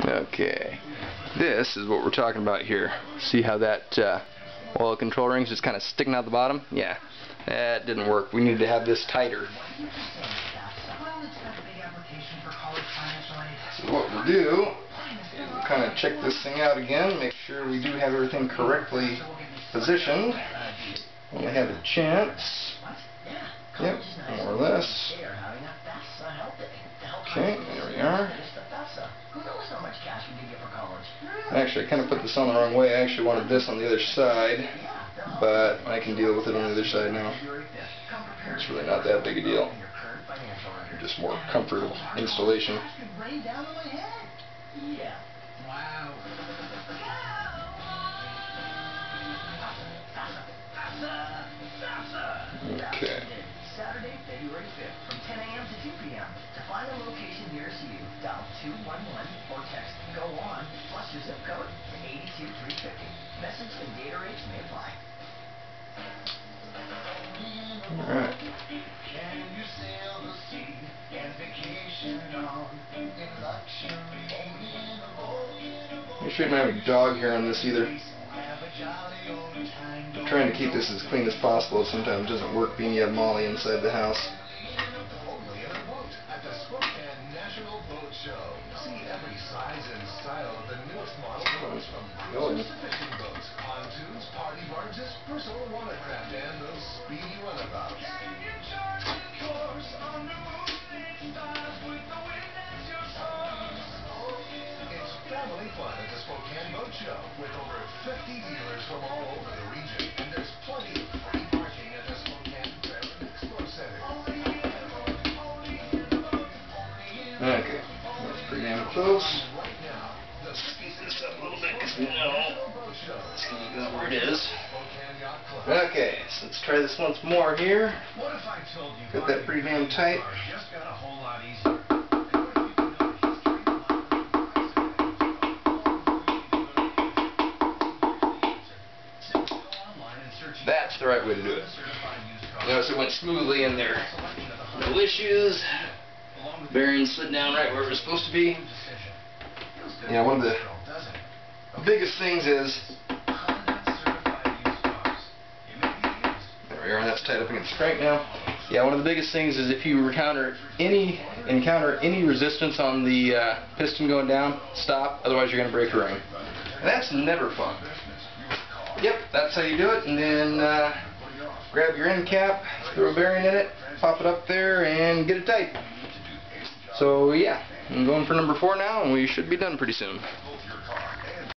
Okay, this is what we're talking about here. See how that oil control ring's just kind of sticking out the bottom? Yeah, that didn't work. We need to have this tighter. So what we'll do is we'll kind of check this thing out again, make sure we do have everything correctly positioned. Only have a chance. Yep, more or less. Okay, there we are. Actually, I kind of put this on the wrong way. I actually wanted this on the other side, but I can deal with it on the other side now. It's really not that big a deal. Just more comfortable installation. Okay. Saturday, February 5th from 10 a.m. to 2 p.m. To find a location nearest you, dial 211 or text GO ON plus your zip code to 82350. Message and data rates may apply. Alright. Can you sail the sea and vacation on in luxury in a boat? Make sure you don't have a dog hair on this either. I'm trying to keep this as clean as possible. It sometimes doesn't work being you have Molly inside the house. At the Spokane National Boat Show. See every size and style of the newest model boats, from cruisers to fishing boats, pontoons, party barges, personal watercraft, and those speedy runabouts. It's family fun at the Spokane Boat Show with over 50 dealers from all over the region, and there's plenty of free parking at the Spokane Fair and Expo Center. Okay, that's pretty damn close. Squeeze this up a little bit because we know it's going to go where it is. Okay, so let's try this once more here. Got that pretty damn tight. That's the right way to do it. Notice it went smoothly in there. No issues. Bearing slid down right where it was supposed to be. Yeah, one of the biggest things is, there we are, that's tied up against the crank now. Yeah, one of the biggest things is if you encounter any resistance on the piston going down, stop, otherwise you're going to break a ring. And that's never fun. Yep, that's how you do it, and then grab your end cap, throw a bearing in it, pop it up there, and get it tight. So yeah, I'm going for number 4 now, and we should be done pretty soon.